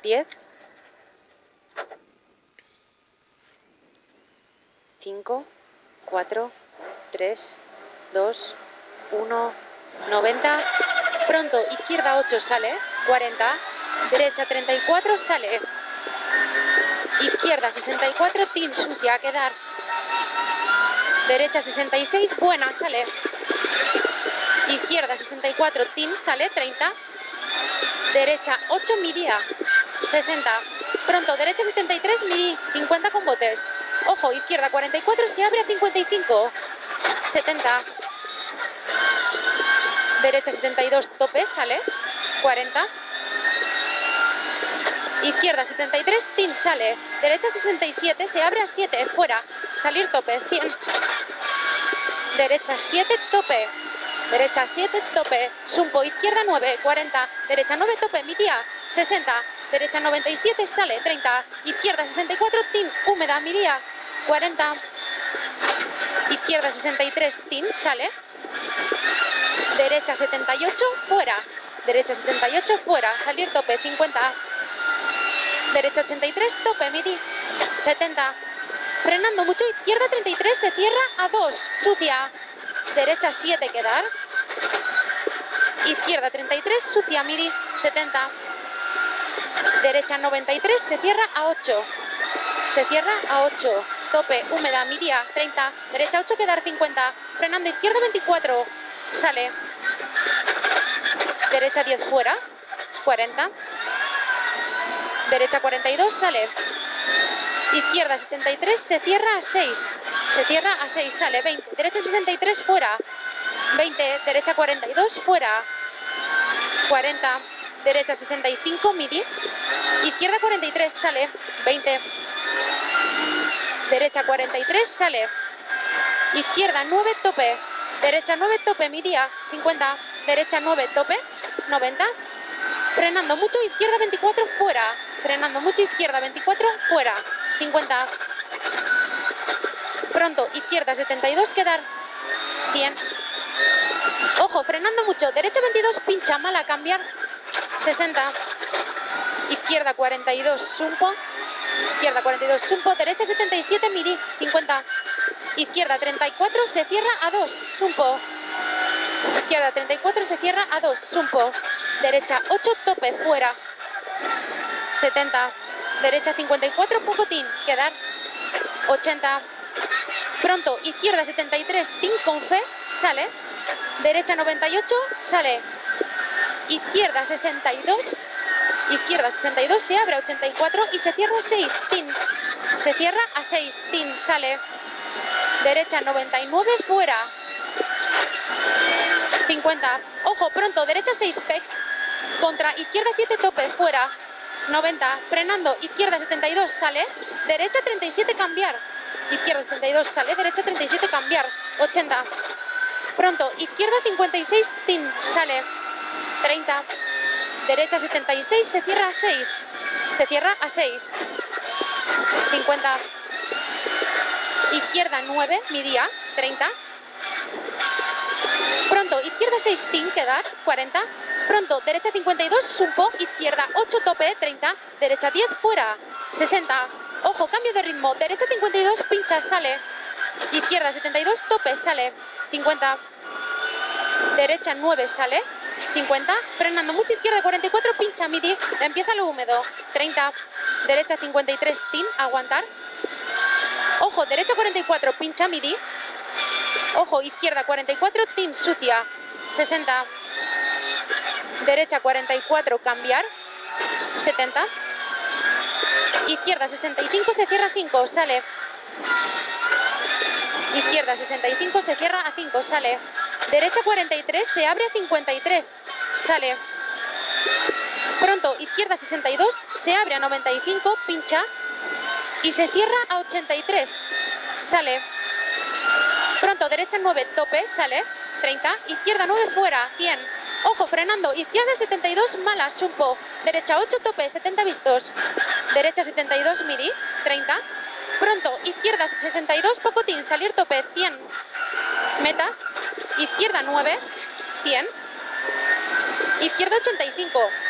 10, 5, 4, 3, 2, 1, 90. Pronto, izquierda 8, sale, 40. Derecha 34, sale. Izquierda 64, tin, sucia, a quedar. Derecha 66, buena, sale. Izquierda 64, tin, sale, 30. Derecha 8, midía, 60. Pronto, derecha 73, midí, 50 con botes. Ojo, izquierda 44, se abre a 55. 70. Derecha 72, tope, sale, 40. Izquierda 73, tin, sale. Derecha 67, se abre a 7, fuera. Salir tope, 100. Derecha 7, tope. Derecha 7, tope. Sumpo, izquierda 9, 40. Derecha 9, tope, mi tía, 60. Derecha 97, sale, 30. Izquierda 64, tin, húmeda, mi tía, 40. Izquierda 63, tin, sale. Derecha 78, fuera. Derecha 78, fuera. Salir tope, 50. Derecha 83, tope, midi, 70. Frenando mucho, izquierda 33, se cierra a 2, sucia. Derecha 7, quedar. Izquierda 33, sucia, midi, 70. Derecha 93, se cierra a 8. Se cierra a 8. Tope, húmeda, media, 30. Derecha 8, quedar 50. Frenando, izquierda 24, sale. Derecha 10, fuera, 40. Derecha 42, sale. Izquierda 73, se cierra a 6. Se cierra a 6, sale, 20. Derecha 63, fuera. 20. Derecha 42, fuera. 40. Derecha 65, midi. Izquierda 43, sale. 20. Derecha 43, sale. Izquierda 9, tope. Derecha 9, tope, midía, 50. Derecha 9, tope, 90. Frenando mucho, izquierda 24, fuera. Frenando mucho, izquierda 24, fuera. 50. Pronto, izquierda 72, quedar. 100. Ojo, frenando mucho. Derecha 22, pincha, mala, cambiar. 60. Izquierda 42, sumpo. Izquierda 42, sumpo. Derecha 77, midi, 50. Izquierda 34, se cierra a 2, sumpo. Izquierda 34, se cierra a 2, sumpo. Derecha 8, tope, fuera. 70. Derecha 54, pocotín, quedar. 80. Pronto, izquierda 73, tin con fe, sale. Derecha 98, sale. Izquierda 62. Izquierda 62, se abre a 84 y se cierra a 6, tin. Se cierra a 6, tin, sale. Derecha 99, fuera. 50. Ojo, pronto, derecha 6, pex. Contra, izquierda 7, tope, fuera. 90. Frenando, izquierda 72, sale. Derecha 37, cambiar. Izquierda 72, sale. Derecha 37, cambiar. 80. Pronto, izquierda 56, tin, sale. 30. Derecha 76, se cierra a 6. Se cierra a 6. 50. Izquierda 9, midía, 30. Pronto, izquierda 6, tin, quedar, 40. Pronto, derecha 52, sumpo, izquierda 8, tope, 30. Derecha 10, fuera, 60. Ojo, cambio de ritmo. Derecha 52, pincha, sale. Izquierda 72, tope, sale. 50. Derecha 9, sale. 50. Frenando mucho, izquierda 44, pincha, midi. Empieza lo húmedo. 30. Derecha 53, tin, aguantar. Ojo, derecha 44, pincha, midi. Ojo, izquierda 44, tin, sucia. 60. Derecha 44, cambiar. 70. Izquierda 65, se cierra a 5, sale. Izquierda 65, se cierra a 5, sale. Derecha 43, se abre a 53, sale. Pronto, izquierda 62, se abre a 95, pincha. Y se cierra a 83, sale. Pronto, derecha 9, tope, sale. 30. Izquierda 9, fuera, 100. Ojo, frenando. Izquierda 72, mala, sumpo. Derecha 8, tope, 70 vistos. Derecha 72, midi, 30. Pronto, izquierda 62, pocotín, salir tope, 100. Meta. Izquierda 9, 100. Izquierda 85.